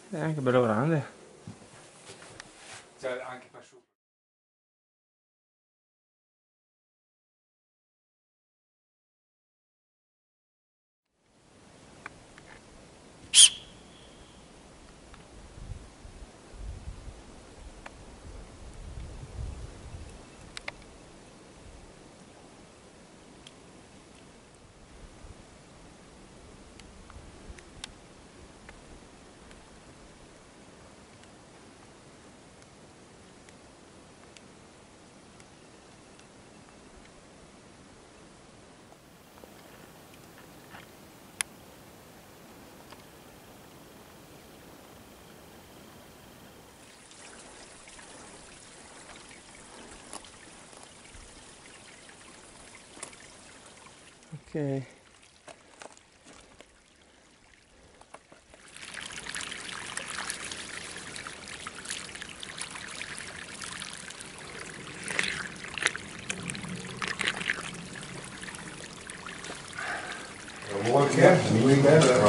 È anche bello grande. Cioè, anche per su. Ok. Mooi camp, we better.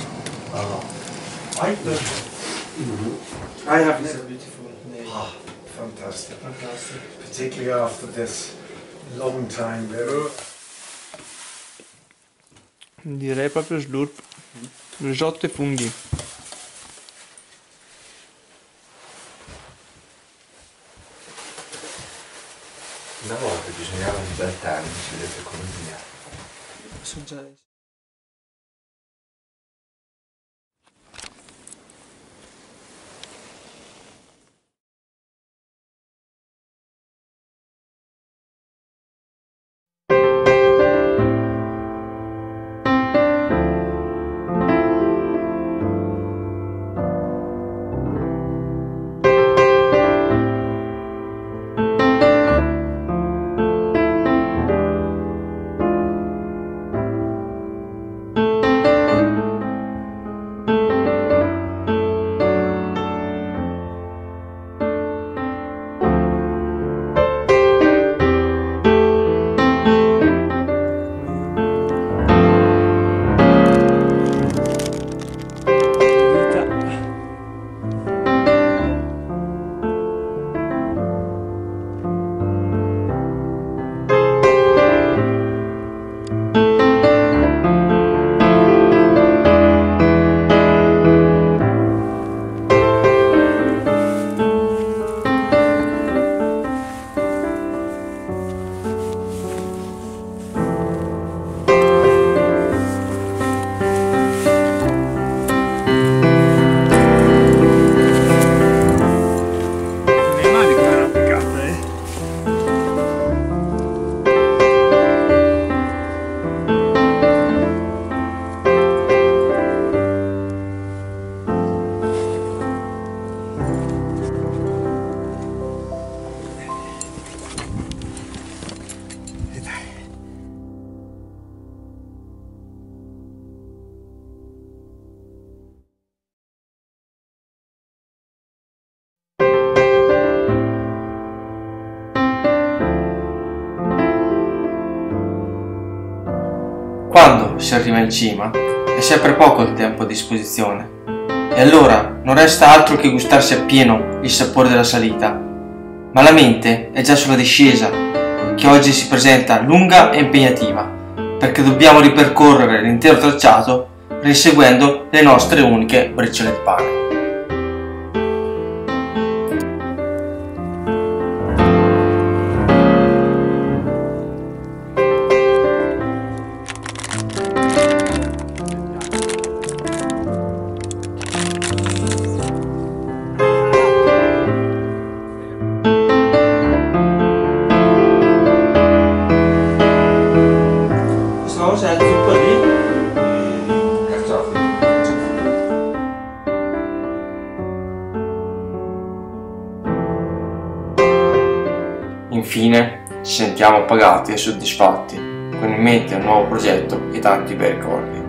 I have this beautiful name. Oh, fantastic. Fantastic. Particularly after this long time there. Direi proprio slurp. Risotto e funghi. Una volta bisognava libertarmi, si deve economia. Sono già... Le mani come arrampicata, eh. Quando si arriva in cima è sempre poco il tempo a disposizione e allora non resta altro che gustarsi appieno il sapore della salita, ma la mente è già sulla discesa, che oggi si presenta lunga e impegnativa, perché dobbiamo ripercorrere l'intero tracciato riseguendo le nostre uniche briciole di pane. Questa cosa è il zucco lì. Carciofi. Infine ci sentiamo pagati e soddisfatti, con in mente un nuovo progetto e tanti bei ricordi.